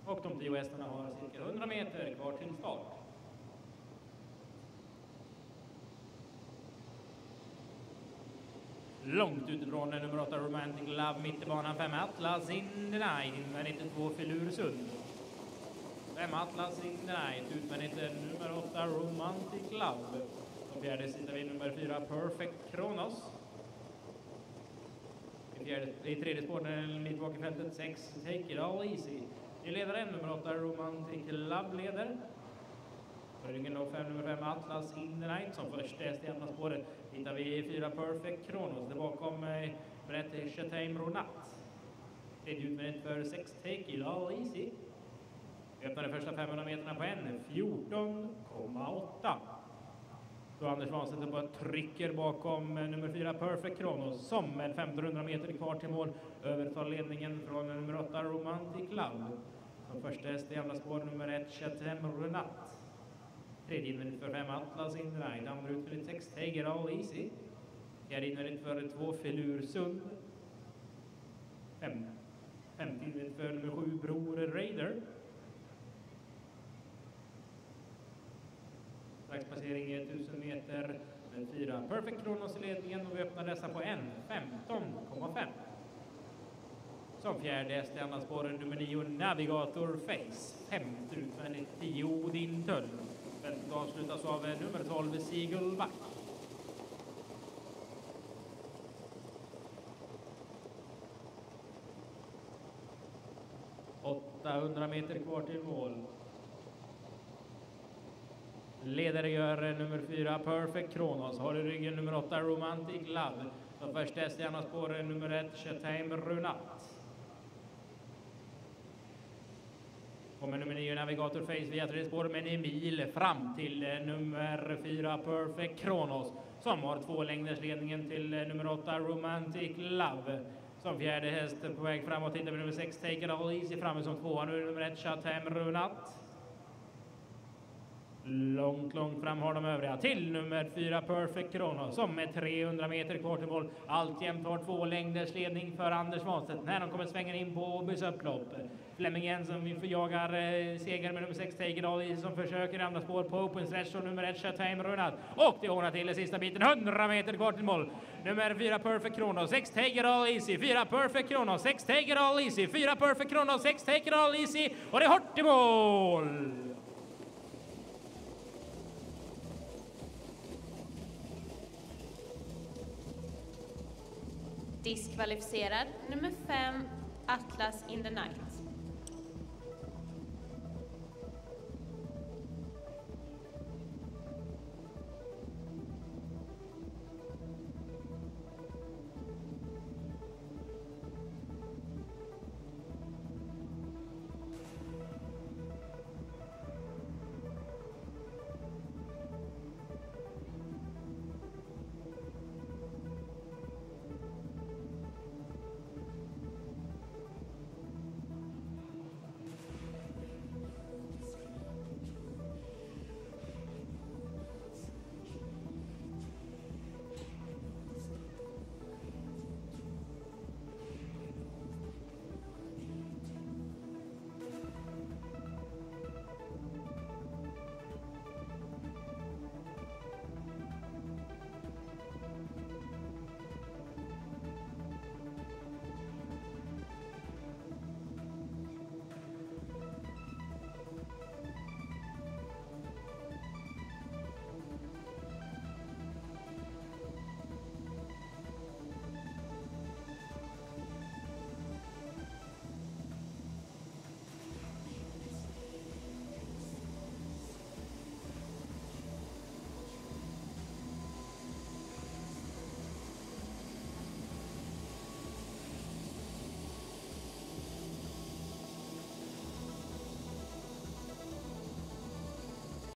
Och de 10 hästarna har cirka 100 meter kvar till start. Långt utifrån nummer 8 Romantic Love, mitt i banan 5 Atlas in the night, invändigt 2 Filursund. 5 Atlas in the night, utvändigt nummer 8 Romantic Love. Som fjärde sitter vi nummer 4 Perfect Kronos. I tredje spåren mitt bak i fältet 6 Take It All Easy. I ledaren nummer 8 Romantic Love leder. På ryggen då nummer 5 Atlas in the night som först är i andra spåret. Hittar vi 4 Perfect Kronos. Där bakom Brett Chateim Ronat. Tredje utvändigt för 6 Take It All Easy. Vi öppnar de första 500 meterna på 14,8. Då Anders Svanstedt bara trycker bakom nummer 4 Perfect Kronos som med 1500 meter kvar till mål övertar ledningen från nummer 8 Romantic Love. Som första häst i andra spår nummer 1 Chateim Ronat. Tredje invändigt för 5 Atlas in the night. Andra utvändigt 6 Take It All Easy. Fjärde invändigt för 2 Filursund. Femte invändigt för nummer 7 Bror Raider. Dagspassering 1000 meter med 4 Perfect Kronos i ledningen och vi öppnar dessa på 15,5. Som fjärde häst i andra spåren nummer 9 Navigator Face. Femte utvändigt 10 Odin Tull. Fältet avslutas av nummer 12 Seagullback. ...800 meter kvar till mål. Ledare gör nummer 4 Perfect Kronos. Har i ryggen nummer 8 Romantic Love. De första häst i andra spåren nummer 1 Chateim Ronat. Kommer nummer 9 Navigator Face via tredje spår med en mil fram till nummer 4 Perfect Kronos. Som har 2 längders ledningen till nummer 8 Romantic Love. Som fjärde häst på väg framåt hittar vi nummer 6 Take It All Easy framme som 2. Nu är nummer 1 Chateim Ronat. Långt fram har de övriga till nummer 4 Perfect Kronos som med 300 meter kvar till mål alltjämt har 2 längders ledning för Anders Svanstedt när de kommer svänga in på Åbys upplopp. Flemingen som jagar seger med nummer 6 Take It All Easy som försöker andra spår på open stretch och nummer 1 Chateim Ronat. Och det ordnar till i sista biten 100 meter kvar till mål. Nummer 4 Perfect Kronos 6 Take It All Easy 4 Perfect Kronos 6 Take It All Easy 4 Perfect Kronos 6 Take It All Easy och det är hårt i mål. Diskvalificerad nummer 5 Atlas in the night.